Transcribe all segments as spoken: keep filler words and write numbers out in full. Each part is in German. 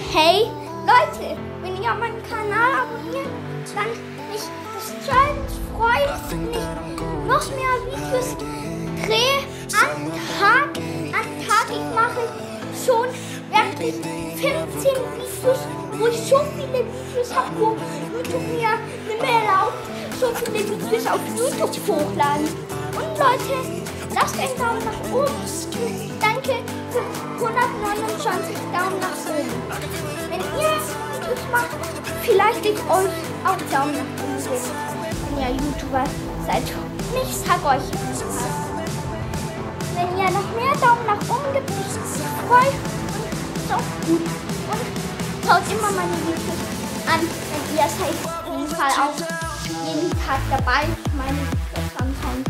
Hey Leute, wenn ihr meinen Kanal abonniert, dann mich das Challenge freut, wenn ich noch mehr Videos drehe an Tag, an Tag. Ich mache schon wirklich fünfzehn Videos, wo ich so viele Videos habe, wo YouTube mir nicht mehr erlaubt, so viele Videos auf YouTube hochladen. Und Leute, lasst einen Daumen nach oben. Danke für hundertneunundzwanzig Daumen nach oben. Wenn ihr Videos macht, vielleicht ich euch auch Daumen nach oben geben, wenn ihr YouTuber seid. Ich sag euch was. Wenn ihr noch mehr Daumen nach oben gibt, ich freue mich so gut. Und schaut immer meine Videos an, wenn ihr seid auf jeden Fall auch jeden Tag dabei. Meine Videos anschauen.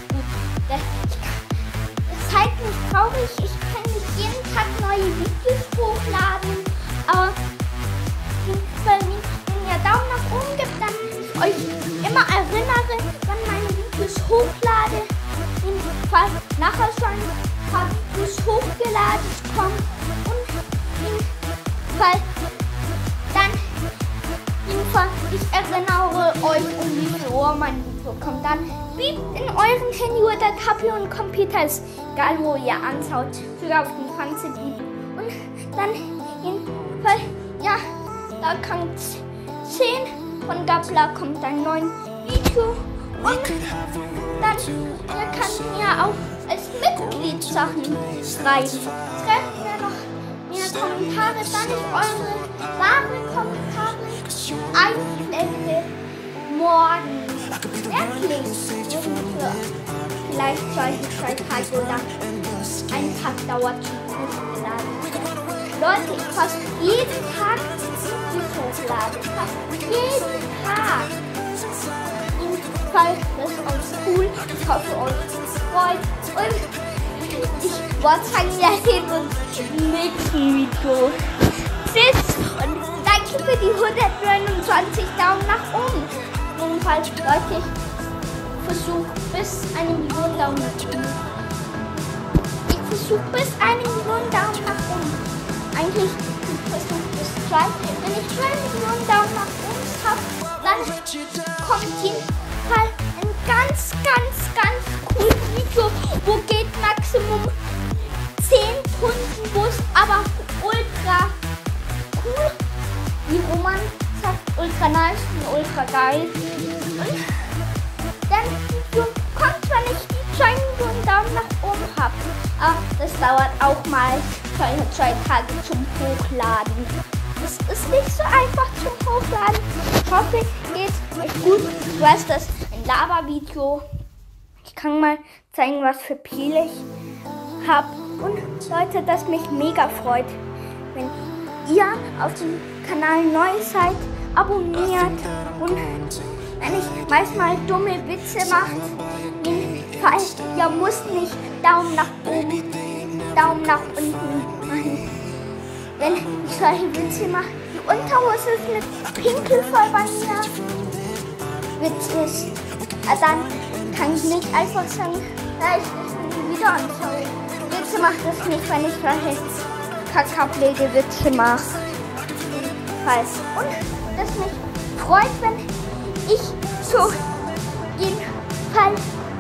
Seid nicht traurig, ich kann nicht jeden Tag neue Videos hochladen, aber wenn ihr Daumen nach oben gibt, dann ich euch immer erinnere, wann meine Videos hochlade. Jedenfalls nachher schon ein paar Videos hochgeladen kommen und jedenfalls dann jedenfalls ich erinnere euch, um wie viel Uhr mein Video kommt. Dann biebt in eurem Handy oder Tablet und Computer, ist egal wo ihr anschaut, sogar auf den Fernsehbild. Und dann jedenfalls, ja, da kommt zehn von Gabler kommt ein neues Video. Und dann ihr könnt mir auch als Mitglied Sachen schreiben. Schreibt mir noch mehr Kommentare, dann ich eure wahre Kommentare einblende morgen. Wirklich. Vielleicht solche zwei Tage oder ein Tag dauert zum Hochladen. Leute, ich fast jeden Tag Videos hochladen. Fast jeden Tag. Jedenfalls, das ist auch cool. Ich hoffe, euch freut. Und ich wollte sagen, wir sehen uns im nächsten Video. Tschüss und danke für die hundertneunundzwanzig Daumen nach oben. Jedenfalls, Leute, ich versuche bis eine Million Daumen nach oben. Ich versuche bis eine Million Daumen nach oben. Eigentlich versuche ich bis zwei. Wenn ich zwei Millionen Daumen nach oben habe, dann kommt jedenfalls ein ganz, ganz, ganz cooles Video, wo geht Maximum zehn Stunden, wo es aber ultra cool, wie Roman sagt, ultra nice und ultra geil. Und dann Video kommt, wenn ich die zwei Millionen Daumen nach oben habe. Aber das dauert auch mal zwei, zwei Tage zum Hochladen. Das ist nicht so einfach zum Hochladen. Ich hoffe, geht euch gut. Ich weiß, das ist ein Lava-Video. Ich kann mal zeigen, was für Pile ich habe. Und Leute, das mich mega freut, wenn ihr auf dem Kanal neu seid, abonniert und wenn ich manchmal dumme Witze mache, jedenfalls, ihr müsst nicht Daumen nach oben, Daumen nach unten machen. Wenn ich solche Witze mache, die Unterhose ist mit Pinkel voll bei mir. Witzig. Dann kann ich nicht einfach sagen, ja, ich will nie wieder anschauen. Witze macht das nicht, wenn ich solche kakablöde Witze mache. Und das mich freut, wenn ich so jedenfalls,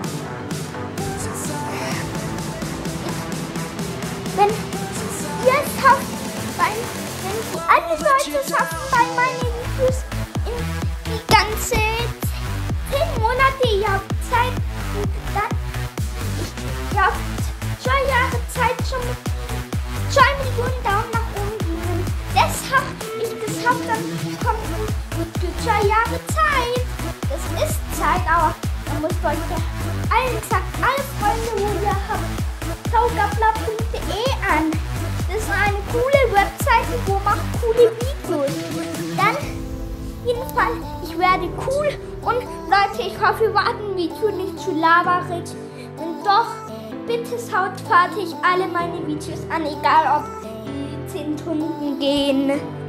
wenn ihr es habt, weil, wenn die alle Leute es haben bei meinen Videos in die ganze zehn Monate, ihr habt Zeit, und dann, ihr habt zwei Jahre Zeit schon mit zwei Millionen Daumen nach oben geben. Das hab ich geschafft, dann kommt für zwei Jahre Zeit. Das ist Zeit, aber man muss euch ja allen sagt, alle Freunde, wo ihr habt, taugabla punkt de an. Das ist eine coole Webseite, wo macht coole Videos. Dann, jedenfalls, ich werde cool und Leute, ich hoffe, ihr wart ein Video nicht zu laberig. Wenn doch, bitte schaut fertig alle meine Videos an, egal ob die zehn Stunden gehen.